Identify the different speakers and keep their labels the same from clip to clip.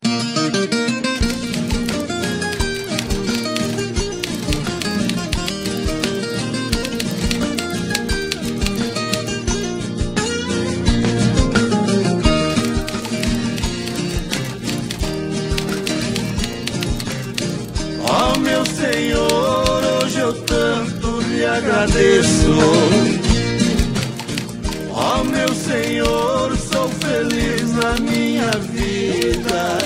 Speaker 1: Ó meu Senhor, hoje eu tanto lhe agradeço. Ó meu Senhor, sou feliz na minha vida.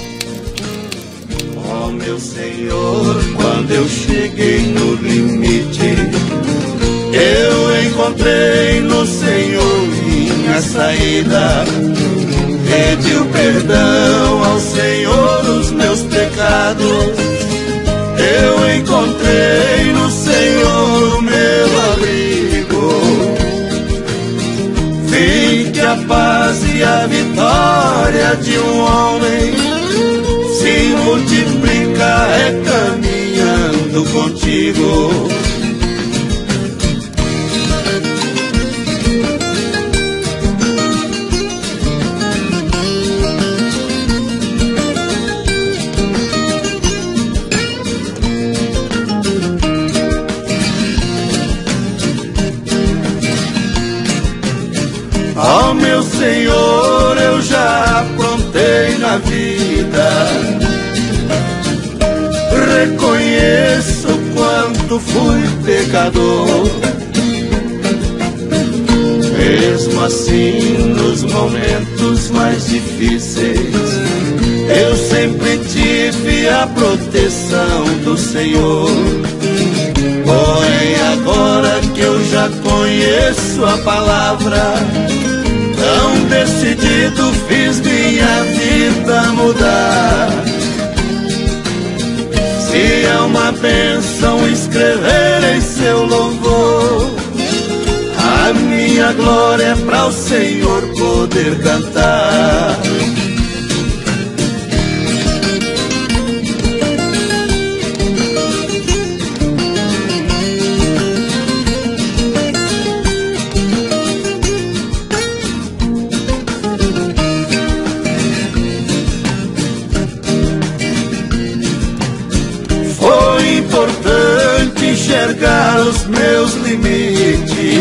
Speaker 1: Ó meu Senhor, quando eu cheguei no limite, eu encontrei no Senhor minha saída. Pedi o perdão ao Senhor os meus pecados. Eu encontrei no Senhor o meu abrigo. Vi que a paz e a vitória de um homem se multiplica é caminhando contigo. Ó meu Senhor, eu já aprontei na vida. Reconheço quanto fui pecador. Mesmo assim, nos momentos mais difíceis, eu sempre tive a proteção do Senhor. Porém, agora que eu já conheço a palavra, tão decidido fiz minha vida mudar. Se é uma bênção escrever em seu louvor, a minha glória é para o Senhor poder cantar. Importante enxergar os meus limites,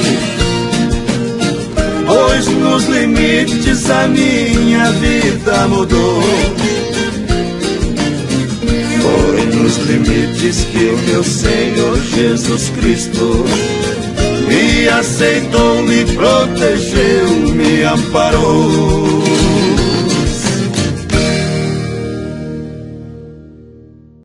Speaker 1: pois nos limites a minha vida mudou. Foi nos limites que o meu Senhor Jesus Cristo me aceitou, me protegeu, me amparou.